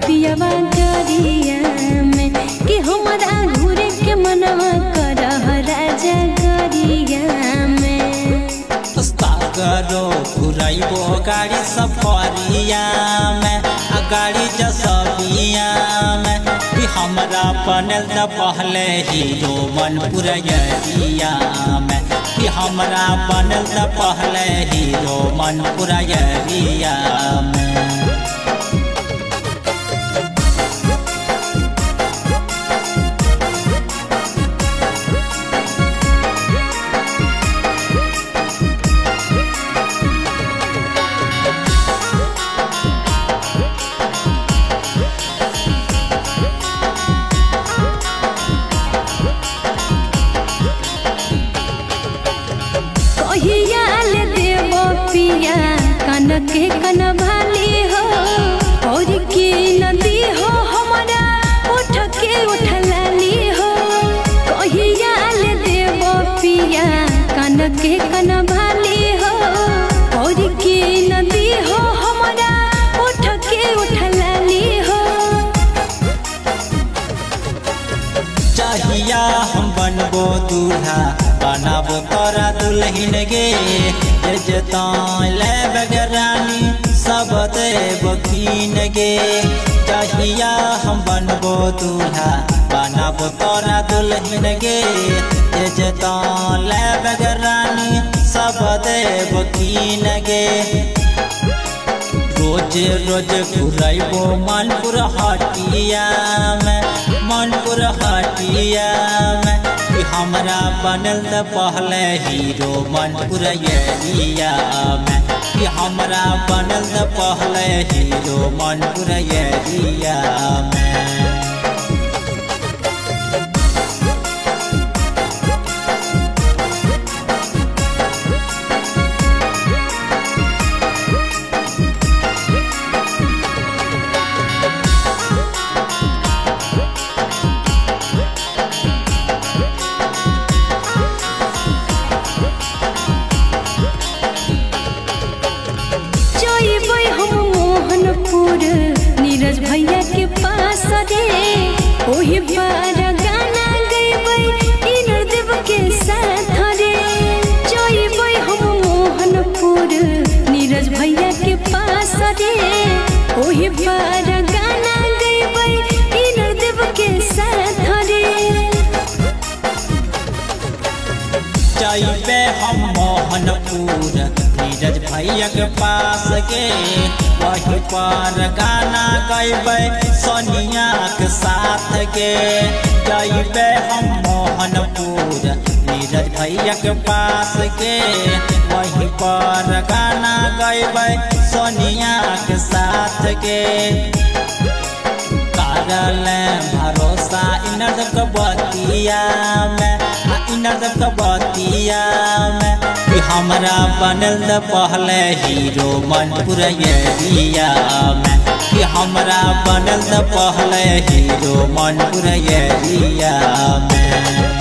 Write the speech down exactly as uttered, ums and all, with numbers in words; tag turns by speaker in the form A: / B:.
A: पियवा गरिया में कि हमारा घूरे के मनवा कर राजा गरिया में
B: करो घुराइबो गाड़ी सफरिया में गाड़ी जसबिया में कि हमरा बनल त पहले हीरो मन पुरैया में कि हमरा बनल त पहले हीरो मन पुरैया में
A: पिया कन के कन भाली हो और की नदी हो हमारा उठ के उठ लाली हो कहिया ले देव पिया कन के कन भाली हो और की नदी हो हमारा उठ के उठ लाली हो
B: चाहिया हम बनबो दूल्हा बनाबो तोरा दुल्हन गे ले बगरानी सब देव कीन गे चाहिया हम बनबो दूल्हा बनाबो तोरा दुल्हन गे ले बगरानी सब देव कीन गे रोज रोज घुराइबो मानपुर हटिया में मानपुर हटिया में हमरा बनल त पहले हीरो मन पुरैया में कि हमरा बनल त पहले हीरो मन पुरैया में
A: नीरज भैया के पास रे ओही पर गाना गईबै इंद्रदेव के साथ रे जइबै हम मोहनपुर नीरज भैया के पास रे ओही पर गाना गईबै इंद्रदेव के साथ रे
B: जइबै हम मोहनपुर नीरज भैया के पास के वही पर गाना गईबै सोनिया के साथ के जइबै हम मोहनपुर नीरज भैया के पास के वही पर गाना गईबै सोनिया के साथ के करल भरोसा इनर के बतिया में इनर के बतिया में कि हमरा बनल त पहले हीरो मन पुरैया में कि हमरा बनल त पहले हीरो मन पुरैया में।